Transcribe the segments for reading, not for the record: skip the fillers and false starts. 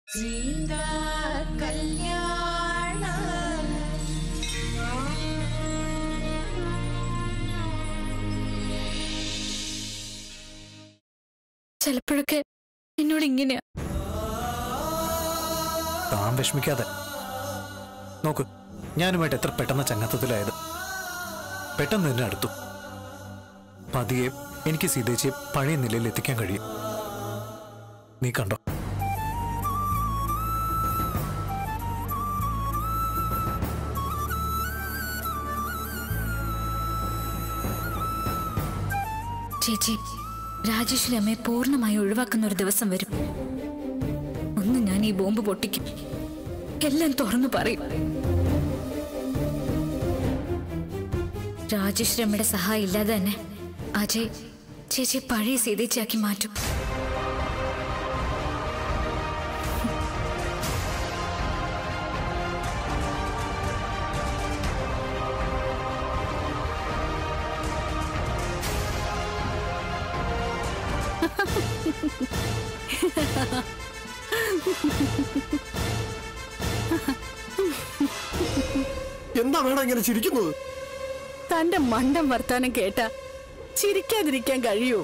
സീതാ കല്യാണം. ചിലപ്പോഴൊക്കെ എന്നോട് ഇങ്ങനെയാ. താൻ വിഷമിക്കാതെ നോക്ക്, ഞാനുമായിട്ട് എത്ര പെട്ടെന്ന് ചങ്ങാത്തത്തിലായത്. പെട്ടെന്ന് തന്നെ അടുത്തു. പതിയെ എനിക്ക് സീതേച്ചിയെ പഴയ നിലയിൽ എത്തിക്കാൻ കഴിയും. നീ കണ്ടോ? ചേച്ചി, രാജേശ്വരി അമ്മയെ പൂർണ്ണമായി ഒഴിവാക്കുന്ന ഒരു ദിവസം വരും. ഒന്ന് ഞാൻ ഈ ബോംബ് പൊട്ടിക്കും, എല്ലാം തുറന്നു പറയും. രാജേശ്വരി അമ്മയുടെ സഹായം ഇല്ലാതെ തന്നെ അജയ് ചേച്ചി പഴയ സീതേച്ചിയാക്കി മാറ്റും. എന്താ വേണം ഇങ്ങനെ ചിരിക്കുന്നത്? തന്റെ മണ്ടം വർത്താനം കേട്ട ചിരിക്കാതിരിക്കാൻ കഴിയൂ?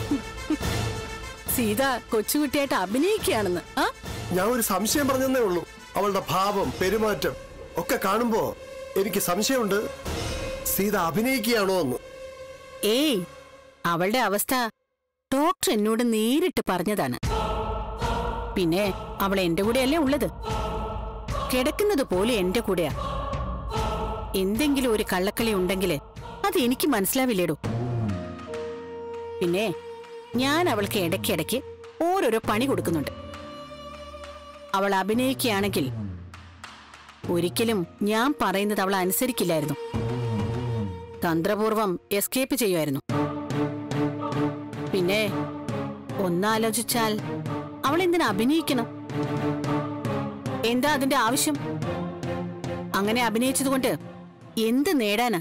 സീത കൊച്ചുകുട്ടിയായിട്ട് അഭിനയിക്കുകയാണെന്ന്. ഞാൻ ഒരു സംശയം പറഞ്ഞതേ ഉള്ളൂ. അവളുടെ ഭാവം, പെരുമാറ്റം ഒക്കെ കാണുമ്പോ എനിക്ക് സംശയമുണ്ട്, സീത അഭിനയിക്കുകയാണോ എന്ന്. ഏയ്, അവളുടെ അവസ്ഥ ഡോക്ടർ എന്നോട് നേരിട്ട് പറഞ്ഞതാണ്. പിന്നെ അവൾ എന്റെ കൂടെയല്ലേ ഉള്ളത്, കിടക്കുന്നത് പോലെ എന്റെ കൂടെയാ. എന്തെങ്കിലും ഒരു കള്ളക്കളി ഉണ്ടെങ്കിൽ അത് എനിക്ക് മനസ്സിലാവില്ലേടോ. പിന്നെ ഞാൻ അവൾക്ക് ഇടയ്ക്കിടയ്ക്ക് ഓരോരോ പണി കൊടുക്കുന്നുണ്ട്. അവൾ അഭിനയിക്കുകയാണെങ്കിൽ ഒരിക്കലും ഞാൻ പറയുന്നത് അവൾ അനുസരിക്കില്ലായിരുന്നു. തന്ത്രപൂർവം എസ്കേപ്പ് ചെയ്യുമായിരുന്നു. പിന്നെ ഒന്നാലോചിച്ചാൽ അവൾ എന്തിനാ അഭിനയിക്കണം? എന്താ അതിന്റെ ആവശ്യം? അങ്ങനെ അഭിനയിച്ചതുകൊണ്ട് എന്ത് നേടാനാ?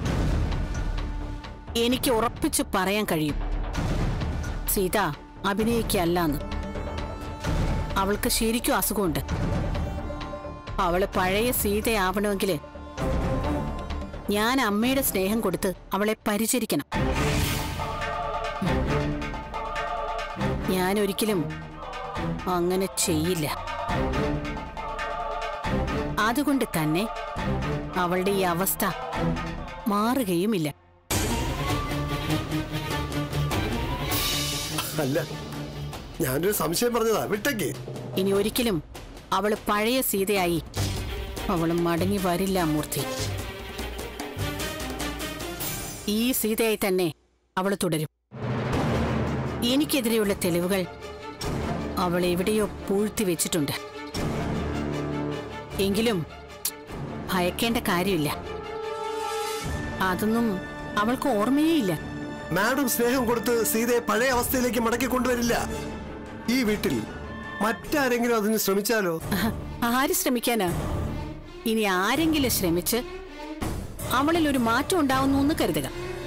എനിക്ക് ഉറപ്പിച്ചു പറയാൻ കഴിയും, സീത അഭിനയിക്കല്ലാന്ന്. അവൾക്ക് ശരിക്കും അസുഖമുണ്ട്. അവള് പഴയ സീതയാവണമെങ്കിൽ ഞാൻ അമ്മയുടെ സ്നേഹം കൊടുത്ത് അവളെ പരിചരിക്കണം. ഞാൻ ഒരിക്കലും അങ്ങനെ ചെയ്യില്ല. അതുകൊണ്ട് തന്നെ അവളുടെ ഈ അവസ്ഥ മാറുകയുമില്ല. അല്ല, ഞാനൊരു സംശയം പറഞ്ഞതാ, വിട്ടേക്ക്. ഇനി ഒരിക്കലും അവള് പഴയ സീതയായി അവള് മടങ്ങി വരില്ല മൂർത്തി. ഈ സീതയായി തന്നെ അവള് തുടരും. എനിക്കെതിരെയുള്ള തെളിവുകൾ അവൾ എവിടെയോ പൂഴ്ത്തി വെച്ചിട്ടുണ്ട്. എങ്കിലും ഭയക്കേണ്ട കാര്യമില്ല. അതൊന്നും അവൾക്ക് ഓർമ്മയേയില്ല. മാഡം സ്നേഹം കൊടുത്ത് സീതയെ പഴയ അവസ്ഥയിലേക്ക് മടക്കി കൊണ്ടുവരില്ല. ഈ വീട്ടിൽ മറ്റാരെങ്കിലും അതിന് ശ്രമിച്ചാലോ? ആര് ശ്രമിക്കാനാ? ഇനി ആരെങ്കിലും ശ്രമിച്ച് അവളിൽ ഒരു മാറ്റം ഉണ്ടാവുന്നു എന്ന് കരുതുക.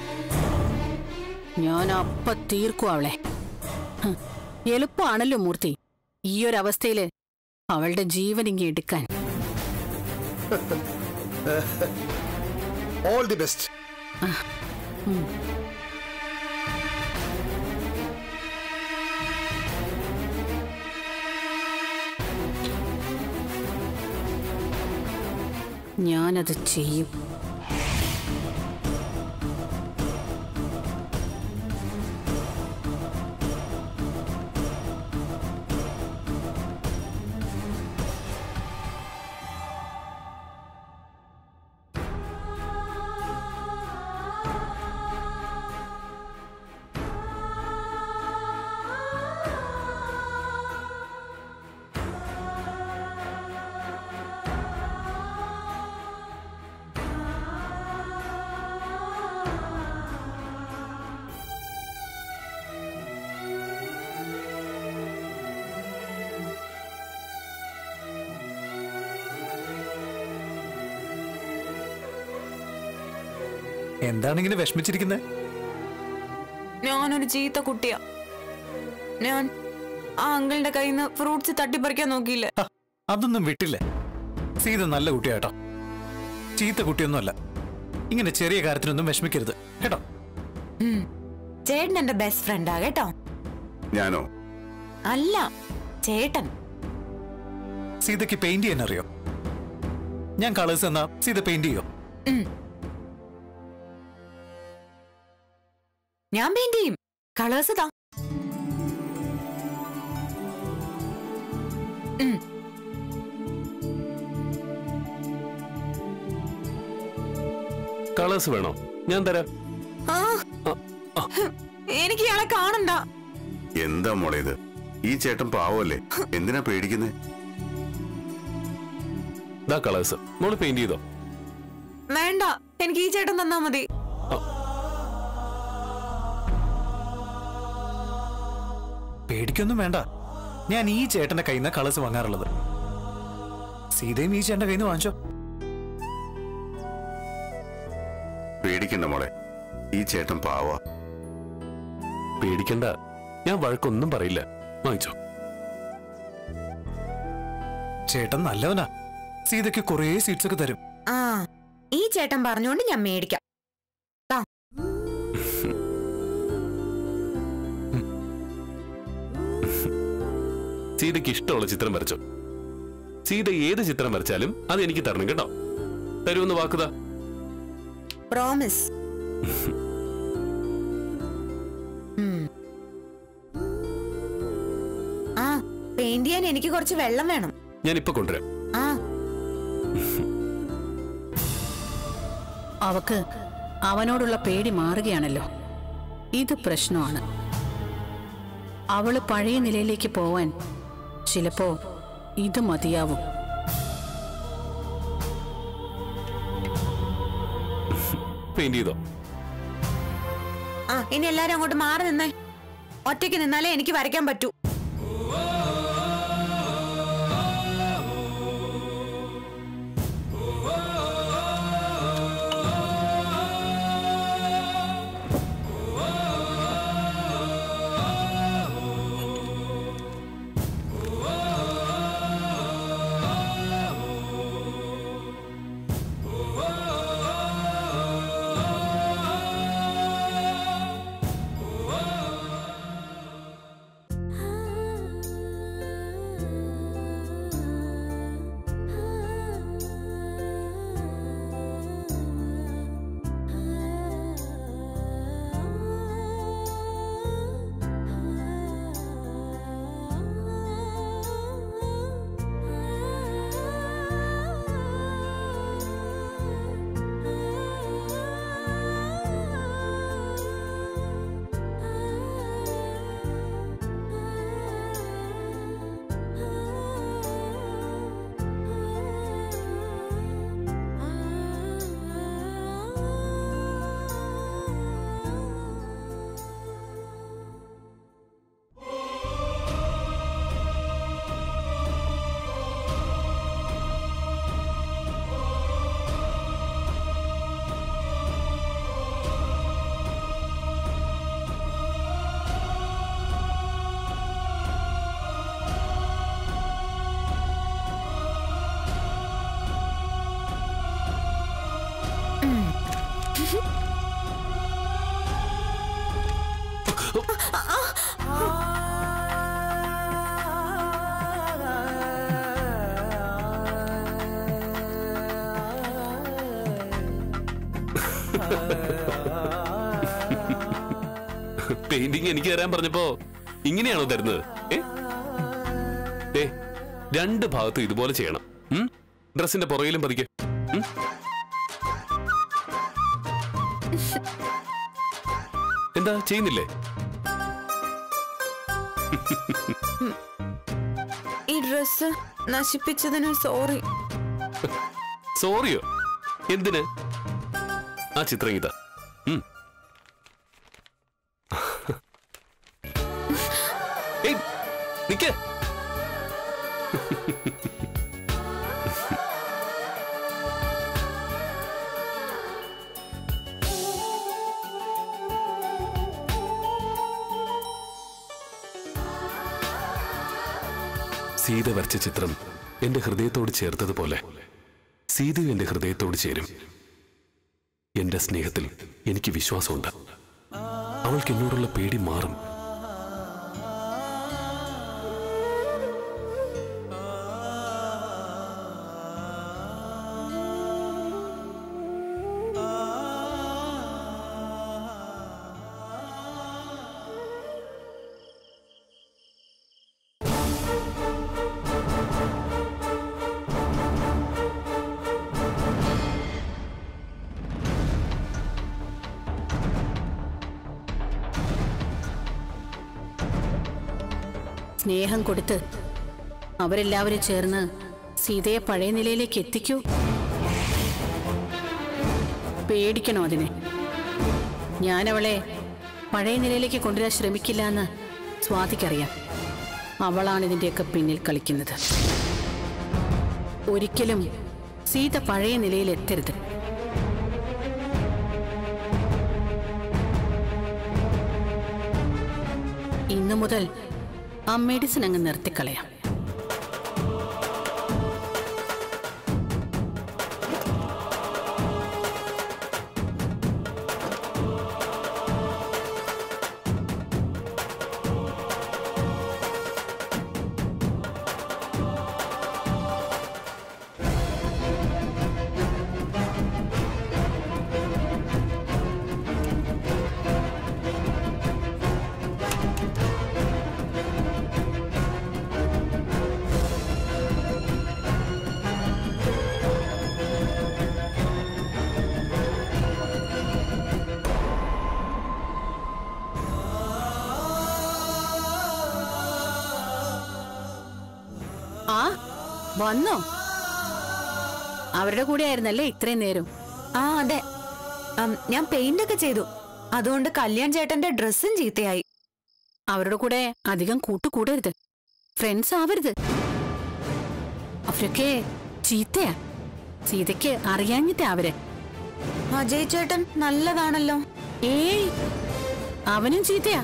ഞാൻ അപ്പ തീർക്കും അവളെ. എളുപ്പമാണല്ലോ മൂർത്തി ഈ ഒരു അവസ്ഥയില് അവളുടെ ജീവൻ ഇങ്ങി എടുക്കാൻ. All the best. ഞാനത് ചെയ്യും. എന്താണ് ഇങ്ങനെ വിഷമിച്ചിരിക്കുന്നത്? ഞാനൊരു ചീത്ത കുട്ടിയാ. ഞാൻ ആ അങ്കിളിന്റെ കയ്യിൽ നിന്ന് ഫ്രൂട്ട്സ് തട്ടിപ്പറിക്കാൻ നോക്കിയില്ലേ? അതൊന്നും വിട്ടില്ല. സീത നല്ല കുട്ടിയാട്ടോ, ചീത്ത കുട്ടിയൊന്നുമല്ല. ഇങ്ങനെ ചെറിയ കാര്യത്തിനൊന്നും വിഷമിക്കരുത് കേട്ടോ. ചേട്ടൻ എന്റെ ബെസ്റ്റ് ഫ്രണ്ടാ കേട്ടോ. ഞാനോ? അല്ല, ചേട്ടൻ. സീതയ്ക്ക് പെയിന്റ് ചെയ്യാൻ അറിയോ? ഞാൻ കളേഴ്സ് എന്നാ സീത പെയിന്റ് ചെയ്യോ? ഞാൻ പെയിന്റ് ചെയ്യും. കളേഴ്സ് താ. കളേഴ്സ് വേണോ? ഞാൻ തരാം. എനിക്ക് ഇയാളെ കാണണ്ട. എന്താ മോളെ ഇത്? ഈ ചേട്ടൻ പാവല്ലേ, എന്തിനാ പേടിക്കുന്നേ? കളേഴ്സ് മോള് പെയിന്റ് ചെയ്തോ? വേണ്ട, എനിക്ക് ഈ ചേട്ടൻ തന്നാ മതി. പേടിക്കൊന്നും വേണ്ട. ഞാൻ ഈ ചേട്ടന്റെ കയ്യിൽ നിന്ന് കളേഴ്സ് വാങ്ങാറുള്ളത്. സീതയും ഈ ചേട്ടന്റെ കയ്യിൽ നിന്ന് വാങ്ങിച്ചോ. പേടിക്കണ്ട മോളെ, ഈ ചേട്ടൻ പാവ. പേടിക്കണ്ട, ഞാൻ വഴക്കൊന്നും പറയില്ല. വാങ്ങിച്ചോ. ചേട്ടൻ നല്ലവനാ. സീതയ്ക്ക് കുറേ സ്വീറ്റ്സ് ഒക്കെ തരും. ആ, ഈ ചേട്ടൻ പറഞ്ഞോണ്ട് ഞാൻ മേടിക്കാം. സീതയ്ക്ക് ഇഷ്ടമുള്ള ചിത്രം വരച്ചോ. സീത ഏത് ചിത്രം വരച്ചാലും അത് എനിക്ക് തരണം കേട്ടോ. തരുമെന്ന് വാക്കുതാ. പ്രോമിസ്. ആ, പെയിന്റ് ചെയ്യാൻ എനിക്ക് കുറച്ച് വെള്ളം വേണം. ഞാൻ ഇപ്പൊ കൊണ്ടുവരാം. ആ, അവക്ക് അവനോടുള്ള പേടി മാറുകയാണല്ലോ. ഇത് പ്രശ്നമാണ്. അവള് പഴയ നിലയിലേക്ക് പോവാൻ ചിലപ്പോ ഇത് മതിയാവും. പെയിന്റ് ചെയ്തോ? ആ, ഇനി എല്ലാരും അങ്ങോട്ട് മാറി നിന്നേ. ഒറ്റയ്ക്ക് നിന്നാലേ എനിക്ക് വരയ്ക്കാൻ പറ്റൂ. പെയിന്റിങ് എനിക്ക് തരാൻ പറഞ്ഞപ്പോ ഇങ്ങനെയാണോ തരുന്നത്? രണ്ട് ഭാഗത്തും ഇതുപോലെ ചെയ്യണം. ഡ്രസ്സിന്റെ പുറകിലും പതിക്കെ. എന്താ ചെയ്യുന്നില്ലേ? ഈ ഡ്രസ് നശിപ്പിച്ചതിന് സോറി. സോറിയോ? എന്തിന്? ആ ചിത്രം ഇതാ. നിക്ക്. സീത വരച്ച ചിത്രം എന്റെ ഹൃദയത്തോട് ചേർത്തതുപോലെ സീതയും എന്റെ ഹൃദയത്തോട് ചേരും. എന്റെ സ്നേഹത്തിൽ എനിക്ക് വിശ്വാസമുണ്ട്. അവൾക്ക് എന്നോടുള്ള പേടി മാറും. സ്നേഹം കൊടുത്ത് അവരെല്ലാവരും ചേർന്ന് സീതയെ പഴയ നിലയിലേക്ക് എത്തിക്കൂ. പേടിക്കണോ അതിനെ? ഞാൻ അവളെ പഴയ നിലയിലേക്ക് കൊണ്ടുവരാൻ ശ്രമിക്കില്ല എന്ന് സ്വാതിക്കറിയാം. അവളാണ് ഇതിന്റെയൊക്കെ പിന്നിൽ കളിക്കുന്നത്. ഒരിക്കലും സീത പഴയ നിലയിൽ എത്തരുത്. ഇന്നു മുതൽ ആ മെഡിസിൻ അങ്ങ് നിർത്തിക്കളയാം. ആ വന്നോ? അവരുടെ കൂടെ ആയിരുന്നല്ലേ ഇത്രയും നേരം? ആ അതെ, ഞാൻ പെയിന്റ് ഒക്കെ ചെയ്തു. അതുകൊണ്ട് കല്യാൺ ചേട്ടന്റെ ഡ്രസ്സും ചീത്തയായി. അവരുടെ കൂടെ അധികം കൂട്ടുകൂടരുത്, ഫ്രണ്ട്സ് ആവരുത്. അവരൊക്കെ ചീത്തയാ. സീതയ്ക്ക് അറിയാഞ്ഞിട്ടാ അവര്. അജയ് ചേട്ടൻ നല്ലതാണല്ലോ. ഏയ്, അവനും ചീത്തയാ.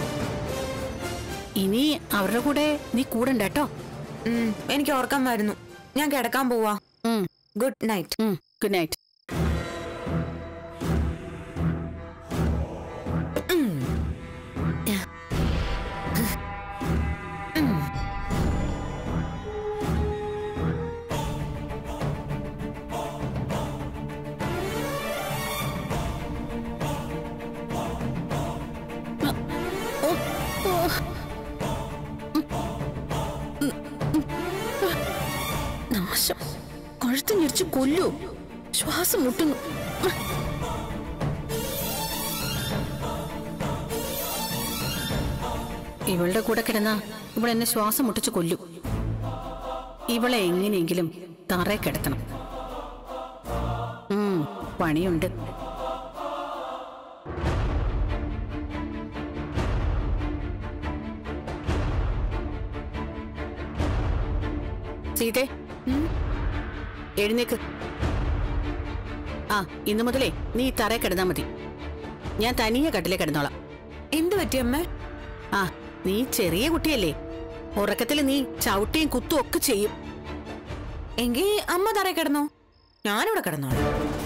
ഇനി അവരുടെ കൂടെ നീ കൂടണ്ട കേട്ടോ. എനിക്ക് ഓർക്കാൻ വരുന്നു. ഞാൻ കിടക്കാൻ പോവാ. Good night. Good night. നാശം, കഴുത്ത് ഞെരിച്ച് കൊല്ലൂ. ശ്വാസം മുട്ടുന്നു. ഇവളുടെ കൂടെ കിടന്ന ഇവിടെ എന്നെ ശ്വാസം മുട്ടിച്ച് കൊല്ലു. ഇവളെ എങ്ങനെയെങ്കിലും തറയെ കിടത്തണം. പണിയുണ്ട്. സീതേ, എഴുന്നേക്ക്. ആ, ഇന്നു മുതലേ നീ തറയെ കിടന്നാ മതി. ഞാൻ തനിയെ കട്ടിലേ കിടന്നോളാം. എന്തു പറ്റിയമ്മേ? ആ, നീ ചെറിയ കുട്ടിയല്ലേ, ഉറക്കത്തിൽ നീ ചവിട്ടിയും കുത്തും ഒക്കെ ചെയ്യും. എങ്കിൽ അമ്മ തറ കിടന്നോ, ഞാനിവിടെ കിടന്നോളാം.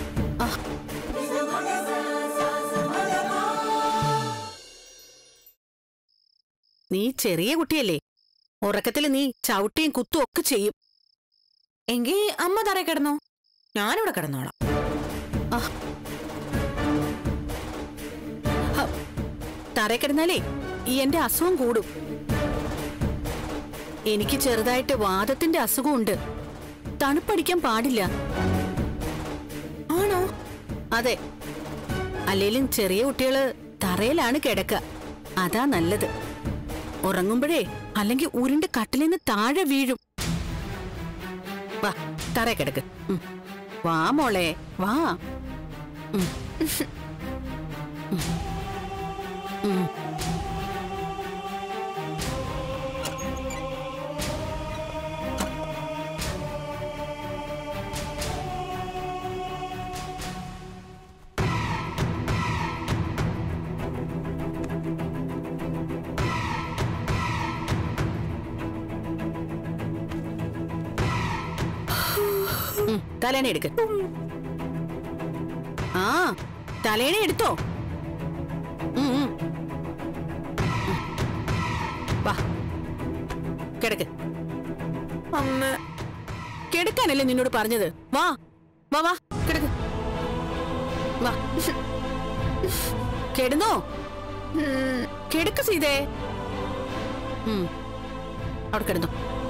നീ ചെറിയ കുട്ടിയല്ലേ, ഉറക്കത്തിൽ നീ ചവിട്ടിയും കുത്തും ഒക്കെ ചെയ്യും. എങ്കിൽ അമ്മ തറ കിടന്നോ, ഞാനിവിടെ കിടന്നോളാം. തറ കിടന്നാലേ ഈ എന്റെ അസുഖം കൂടും. എനിക്ക് ചെറുതായിട്ട് വാദത്തിന്റെ അസുഖമുണ്ട്. തണുപ്പടിക്കാൻ പാടില്ല. ആണോ? അതെ. അല്ലേലും ചെറിയ കുട്ടികള് തറയിലാണ് കിടക്കുക. അതാ നല്ലത്. ഉറങ്ങുമ്പോഴേ അല്ലെങ്കിൽ ഉരുണ്ട് കട്ടിലിന്ന് താഴെ വീഴും. വാ, തറയെ കിടക്ക്. വാ മോളെ, വാ. തലേണ എടുക്ക്. ആ തലേണ എടുത്തോ. വാ കിടക്ക്. അമ്മ കിടക്കാനല്ലേ നിന്നോട് പറഞ്ഞത്. വാ വാ വാ കിടക്ക്. വാ കിടന്നോ. കിടക്ക് സീതേ. അവിടെ കിടന്നോ.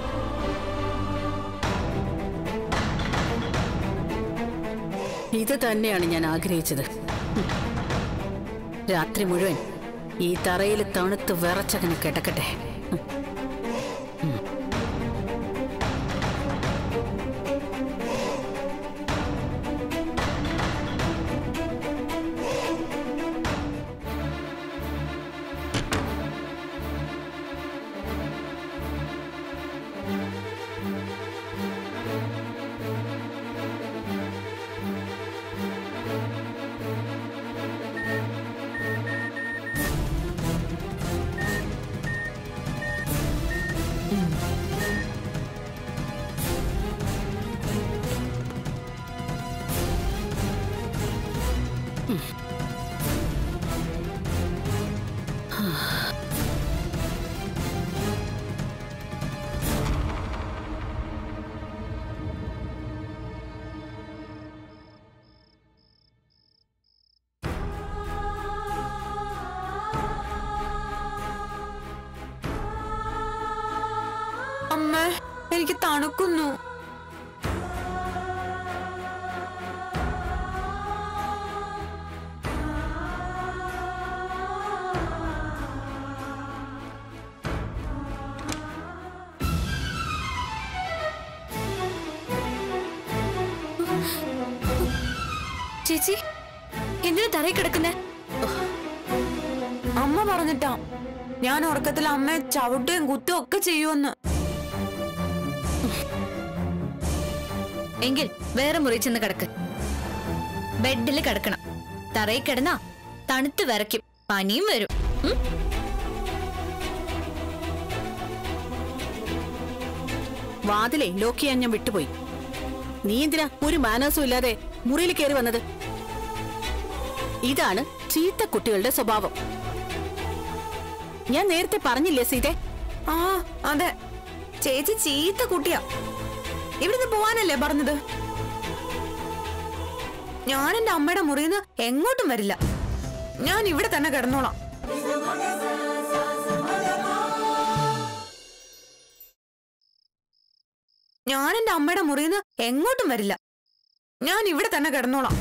ഇത് തന്നെയാണ് ഞാൻ ആഗ്രഹിച്ചത്. രാത്രി മുഴുവൻ ഈ തറയിൽ തണുത്ത് വിറച്ചങ്ങനെ കിടക്കട്ടെ. അമ്മ എനിക്ക് തണുക്കുന്നു. ചേച്ചി എന്തിനാ തറയിൽ കിടക്കുന്നേ? അമ്മ പറഞ്ഞിട്ടാ ഞാൻ ഉറക്കത്തിൽ അമ്മയെ ചവിട്ടുകയും കുത്തുകയും ഒക്കെ ചെയ്യുമെന്ന്. എങ്കിൽ വേറെ മുറി ചെന്ന് കിടക്ക്. ബെഡിൽ കിടക്കണം. തറയിൽ കിടന്നാ തണുത്ത് വിറയ്ക്കും, പനിയും വരും. വാതിലെ ലോക്ക് ചെയ്യാൻ ഞാൻ വിട്ടുപോയി. നീ എന്തിനാ ഒരു മാനേഴ്സും ഇല്ലാതെ മുറിയിൽ കയറി വന്നത്? ഇതാണ് ചീത്ത കുട്ടികളുടെ സ്വഭാവം. ഞാൻ നേരത്തെ പറഞ്ഞില്ലേ സീതേ? ആ അതെ, ചേച്ചി ചീത്ത കുട്ടിയാ. ഇവിടുന്ന് പോവാനല്ലേ പറഞ്ഞത്? ഞാൻ എന്റെ അമ്മയുടെ മുറിയിൽ നിന്ന് എങ്ങോട്ടും വരില്ല. ഞാൻ ഇവിടെ തന്നെ കിടന്നോളാം. ഞാൻ എന്റെ അമ്മയുടെ മുറിയിൽ നിന്ന് എങ്ങോട്ടും വരില്ല. ഞാൻ ഇവിടെ തന്നെ കിടന്നോളാം.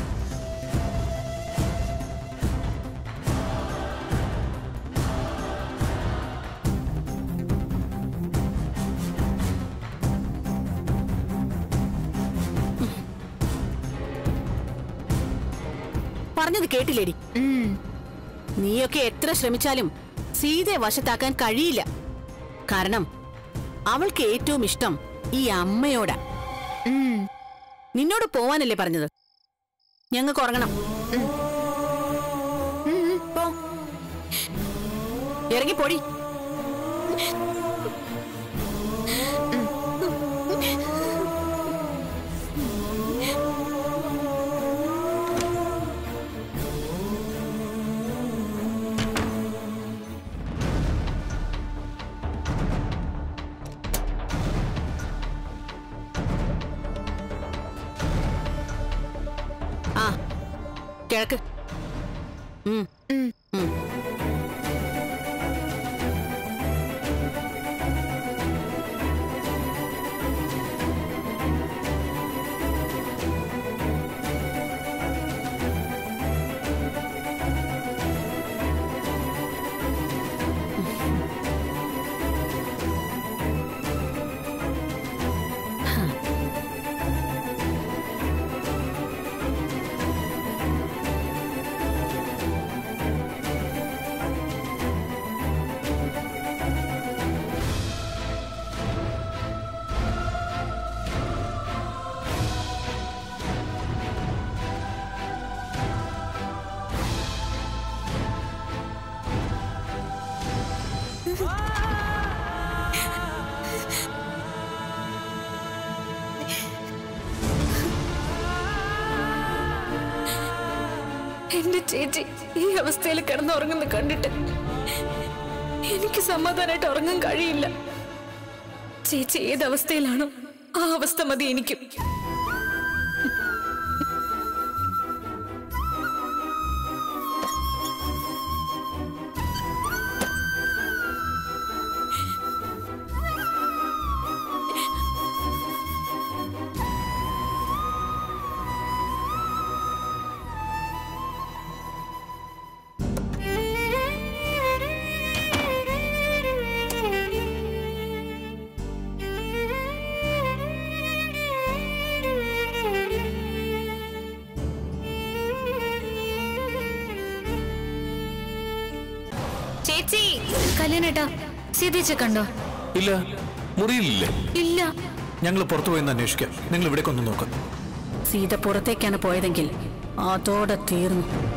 പറഞ്ഞത് കേട്ടില്ലേടി? നീയൊക്കെ എത്ര ശ്രമിച്ചാലും സീതയെ വശത്താക്കാൻ കഴിയില്ല. കാരണം അവൾക്ക് ഏറ്റവും ഇഷ്ടം ഈ അമ്മയോടാ. നിന്നോട് പോവാനല്ലേ പറഞ്ഞത്? ഞങ്ങൾക്ക് ഉറങ്ങണം. ഇറങ്ങിപ്പോടി. കിഴക്ക്. എന്റെ ചേച്ചി ഈ അവസ്ഥയിൽ കിടന്നുറങ്ങുന്ന കണ്ടിട്ട് എനിക്ക് സമാധാനമായിട്ട് ഉറങ്ങാൻ കഴിയില്ല. ചേച്ചി ഏതവസ്ഥയിലാണോ ആ അവസ്ഥ മതി എനിക്കും. ചേച്ചി കല്യാണേട്ടാ, സീതേച്ച കണ്ടോ? ഇല്ല, മുറിയിലില്ലേ? ഇല്ല. ഞങ്ങൾ പുറത്തു പോയി അന്വേഷിക്കാം. നിങ്ങൾ ഇവിടേക്കൊന്ന് നോക്കാം. സീത പുറത്തേക്കാണ് പോയതെങ്കിൽ അതോടെ തീർന്നു.